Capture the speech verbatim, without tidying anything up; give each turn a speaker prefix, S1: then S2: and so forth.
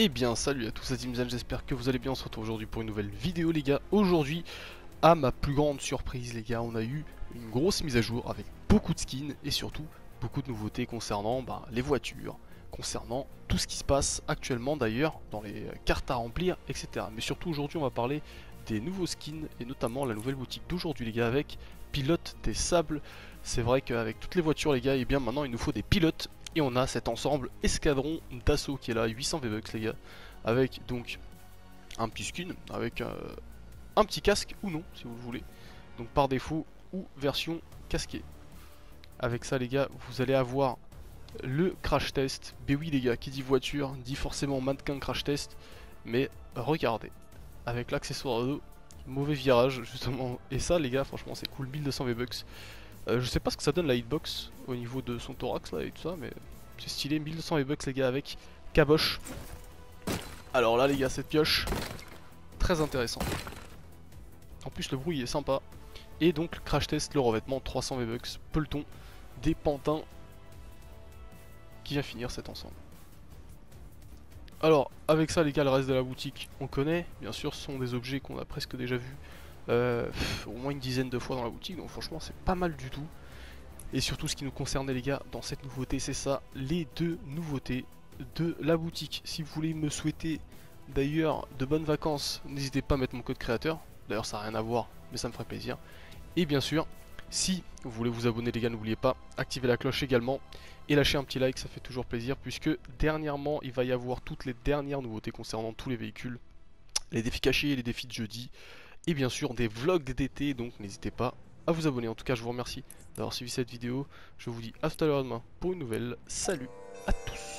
S1: Eh bien salut à tous, c'est Zimzan, j'espère que vous allez bien. On se retrouve aujourd'hui pour une nouvelle vidéo les gars. Aujourd'hui, à ma plus grande surprise les gars, on a eu une grosse mise à jour avec beaucoup de skins et surtout beaucoup de nouveautés concernant bah, les voitures, concernant tout ce qui se passe actuellement d'ailleurs dans les cartes à remplir, et cetera. Mais surtout aujourd'hui on va parler des nouveaux skins et notamment la nouvelle boutique d'aujourd'hui les gars avec Pilote des Sables. C'est vrai qu'avec toutes les voitures les gars, et bien maintenant il nous faut des pilotes. Et on a cet ensemble escadron d'assaut qui est là, huit cents V-Bucks les gars, avec donc un petit skin, avec euh, un petit casque ou non si vous le voulez, donc par défaut ou version casquée. Avec ça les gars, vous allez avoir le crash test. B oui les gars, qui dit voiture dit forcément mannequin crash test, mais regardez, avec l'accessoire de dos, mauvais virage justement, et ça les gars franchement c'est cool, mille deux cents V-Bucks. Euh, je sais pas ce que ça donne la hitbox au niveau de son thorax là et tout ça, mais c'est stylé. Mille deux cents V-Bucks les gars avec caboche. Alors là les gars, cette pioche, très intéressant. En plus le bruit est sympa. Et donc crash test, le revêtement, trois cents V-Bucks, peloton, des pantins qui vient finir cet ensemble. Alors avec ça les gars, le reste de la boutique on connaît. Bien sûr ce sont des objets qu'on a presque déjà vus euh, pff, au moins une dizaine de fois dans la boutique, donc franchement c'est pas mal du tout. Et surtout ce qui nous concernait les gars dans cette nouveauté, c'est ça, les deux nouveautés de la boutique. Si vous voulez me souhaiter d'ailleurs de bonnes vacances, n'hésitez pas à mettre mon code créateur. D'ailleurs ça n'a rien à voir, mais ça me ferait plaisir. Et bien sûr, si vous voulez vous abonner les gars, n'oubliez pas, activez la cloche également. Et lâchez un petit like, ça fait toujours plaisir, puisque dernièrement il va y avoir toutes les dernières nouveautés concernant tous les véhicules. Les défis cachés et les défis de jeudi. Et bien sûr des vlogs d'été, donc n'hésitez pas à vous abonner. En tout cas je vous remercie d'avoir suivi cette vidéo. Je vous dis à tout à l'heure demain pour une nouvelle. Salut à tous.